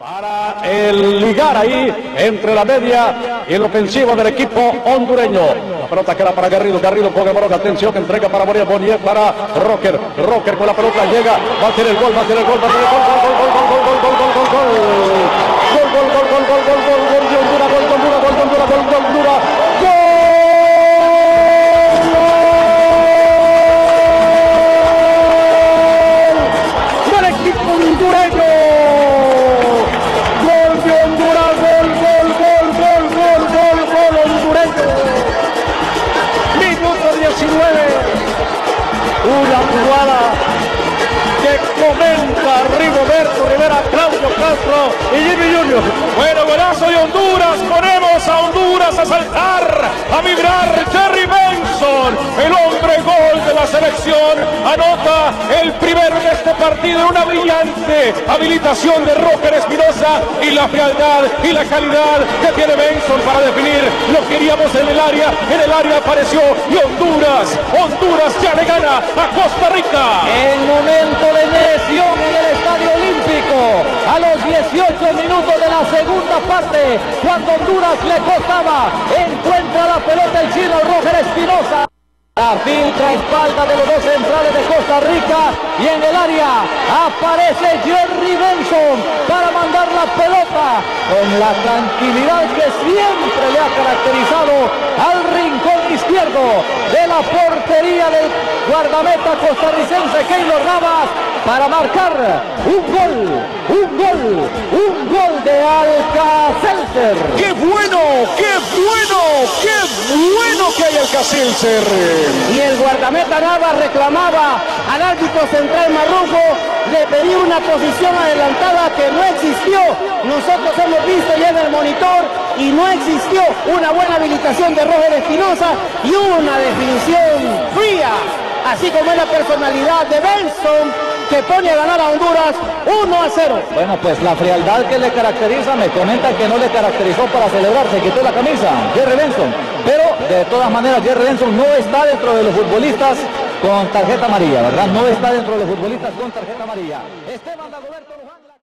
para el ligar ahí entre la media y el ofensivo del equipo hondureño. La pelota queda para Garrido, Garrido con Morón, atención que entrega para Moriel, Moriel para Rocker, Rocker con la pelota llega, va a tener el gol, va a tener el gol, va a tener el gol, gol, gol, gol, gol, gol, gol, gol, gol, gol, gol, gol, gol, gol, gol, gol, gol, gol de Honduras, gol de Honduras, gol de Honduras, gol de Honduras, gol. Una jugada que comenta Rigoberto Rivera, Claudio Castro y Jimmy Junior. Bueno, golazo de Honduras, ponemos a Honduras a saltar, a vibrar. Jerry Benson, el hombre gol de la selección, anota el primero en este partido, una brillante habilitación de Rocker Espinosa y la frialdad y la calidad que tiene Benson para definir. Lo queríamos en el área apareció y Honduras ya le gana a Costa Rica. En momento de lesión en el Estadio Olímpico, a los 18 minutos de la segunda parte, cuando Honduras le costaba, encuentra la pelota el chino Roger Espinosa. La filtra espalda de los dos centrales de Costa Rica y en el área aparece Jerry Benson para mandar la pelota con la tranquilidad que siempre le ha caracterizado al rincón izquierdo de la portería del guardameta costarricense Keylor Navas para marcar un gol de Alka-Seltzer. ¡Qué bueno que hay Alka-Seltzer! Y el guardameta Navas reclamaba al árbitro central Marrufo, le pedía una posición adelantada que no existió. Nosotros hemos visto ya en el monitor y no existió una buena habilitación de Roger Espinosa y una definición fría, así como es la personalidad de Benson, que pone a ganar a Honduras 1-0. Bueno, pues la frialdad que le caracteriza, me comenta que no le caracterizó para celebrar, se quitó la camisa, Jerry Benson. Pero de todas maneras, Jerry Benson no está dentro de los futbolistas con tarjeta amarilla, ¿verdad? No está dentro de los futbolistas con tarjeta amarilla. Esteban Dagoberto Luján.